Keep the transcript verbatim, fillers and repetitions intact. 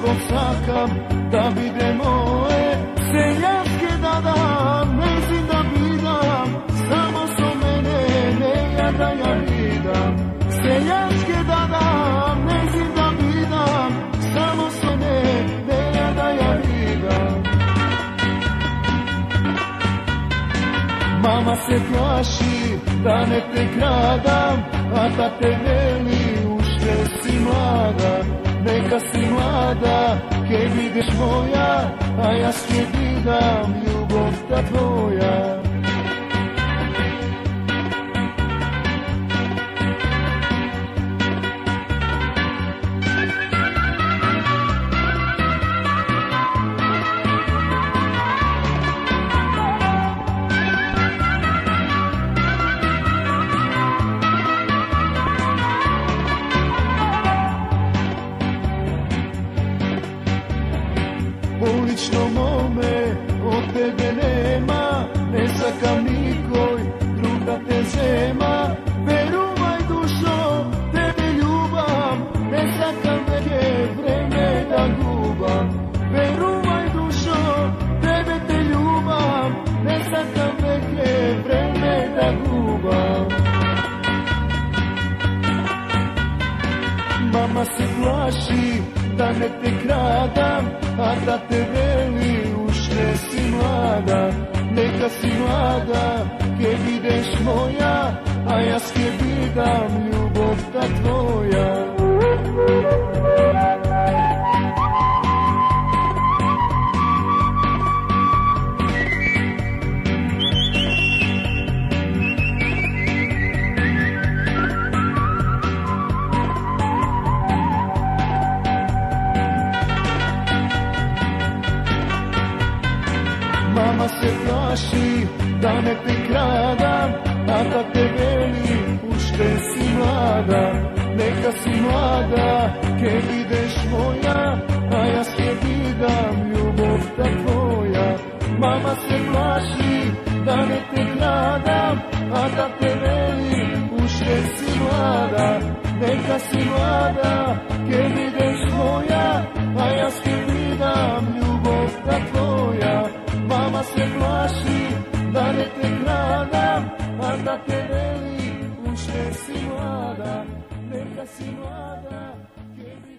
posakam da vide moje seljačke da dam, nećim da bidam, samo so mene ne ja da ja vidam. Seljačke da dam, nećim da bidam, samo so mene ne ja da ja vidam. Mama se plaši da ne te kradam, a da te veli ušte si mlada. Neka si mlada, ke vidiš moja, a ja s ke vidam ljubav ta tvoja. Ulično mome, od tebe nema, ne sakam nikoj, druga te zema. Veruvaj dušo, tebe ljubam, ne sakam neke vreme da gubam. Veruvaj dušo, tebe te ljubam, ne sakam neke vreme da gubam. Mama se plaši da ne te kradam, a da te veli ušte si mlada. Neka si mlada, ke videš moja, a ja s ke vidam ljubav ta tvoja. Mama se plaši da ne te kradam, a da te veli ušte si mlada. Neka si mlada, ke videš moja, a ja s ke vidam ljubav ta tvoja. Mama se plaši da ne te kradam, a da te veli ušte si mlada. Neka si mlada, ke videš moja, a ja s ke vidam ljubav ta tvoja. Mama se plaši da ne te kradam, a da te veli ušte si mlada. Neka si mlada, ke